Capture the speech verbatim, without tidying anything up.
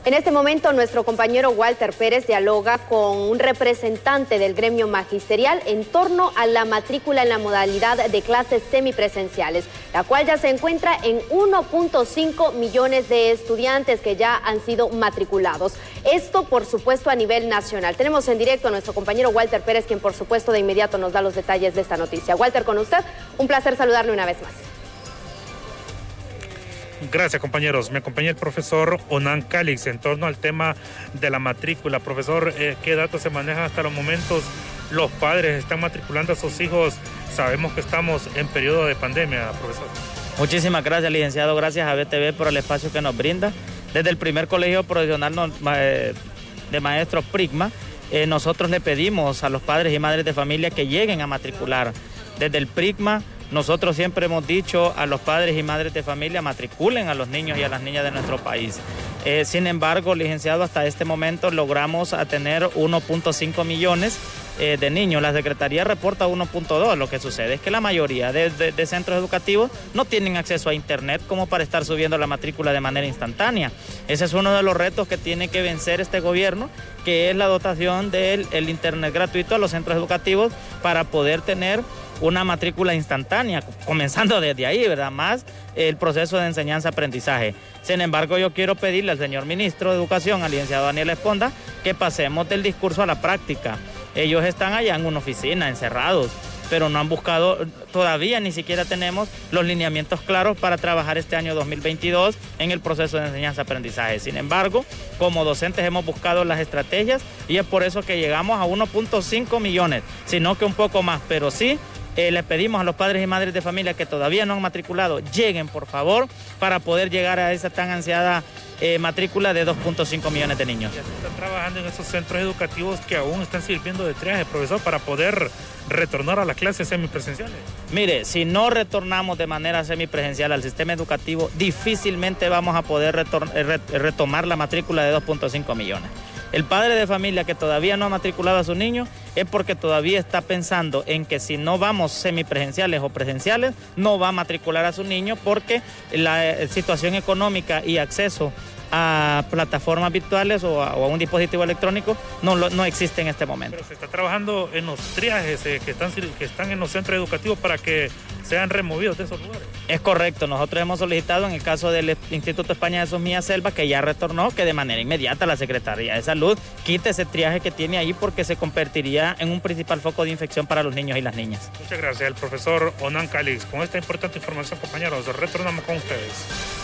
En este momento, nuestro compañero Walter Pérez dialoga con un representante del gremio magisterial en torno a la matrícula en la modalidad de clases semipresenciales, la cual ya se encuentra en uno punto cinco millones de estudiantes que ya han sido matriculados. Esto, por supuesto, a nivel nacional. Tenemos en directo a nuestro compañero Walter Pérez, quien, por supuesto, de inmediato nos da los detalles de esta noticia. Walter, con usted, un placer saludarle una vez más. Gracias, compañeros. Me acompaña el profesor Onan Calix en torno al tema de la matrícula. Profesor, eh, ¿qué datos se manejan hasta los momentos? Los padres están matriculando a sus hijos. Sabemos que estamos en periodo de pandemia, profesor. Muchísimas gracias, licenciado. Gracias a B T V por el espacio que nos brinda. Desde el primer colegio profesional de maestros Prigma, eh, nosotros le pedimos a los padres y madres de familia que lleguen a matricular. Desde el Prigma, nosotros siempre hemos dicho a los padres y madres de familia, matriculen a los niños y a las niñas de nuestro país. Eh, sin embargo, licenciado, hasta este momento logramos a tener uno punto cinco millones eh, de niños. La Secretaría reporta uno punto dos. Lo que sucede es que la mayoría de, de, de centros educativos no tienen acceso a internet como para estar subiendo la matrícula de manera instantánea. Ese es uno de los retos que tiene que vencer este gobierno, que es la dotación del el internet gratuito a los centros educativos para poder tener una matrícula instantánea, comenzando desde ahí, ¿verdad? Más el proceso de enseñanza-aprendizaje. Sin embargo, yo quiero pedirle al señor ministro de Educación, al licenciado Daniel Esponda, que pasemos del discurso a la práctica. Ellos están allá en una oficina, encerrados, pero no han buscado, todavía ni siquiera tenemos los lineamientos claros para trabajar este año dos mil veintidós en el proceso de enseñanza-aprendizaje. Sin embargo, como docentes hemos buscado las estrategias y es por eso que llegamos a uno punto cinco millones, sino que un poco más, pero sí, Eh, les pedimos a los padres y madres de familia que todavía no han matriculado, lleguen por favor para poder llegar a esa tan ansiada eh, matrícula de dos punto cinco millones de niños. Ya se están trabajando en esos centros educativos que aún están sirviendo de triaje, profesor, para poder retornar a las clases semipresenciales. Mire, si no retornamos de manera semipresencial al sistema educativo, difícilmente vamos a poder retomar la matrícula de dos punto cinco millones. El padre de familia que todavía no ha matriculado a su niño es porque todavía está pensando en que si no vamos semipresenciales o presenciales, no va a matricular a su niño porque la situación económica y acceso a plataformas virtuales o a, o a un dispositivo electrónico no, no existe en este momento. Pero se está trabajando en los triajes eh, que, están, que están en los centros educativos para que sean removidos de esos lugares. Es correcto, nosotros hemos solicitado en el caso del Instituto España de Jesús Mía Selva, que ya retornó, que de manera inmediata la Secretaría de Salud quite ese triaje que tiene ahí porque se convertiría en un principal foco de infección para los niños y las niñas. Muchas gracias, el profesor Onan Calix. Con esta importante información, compañeros, retornamos con ustedes.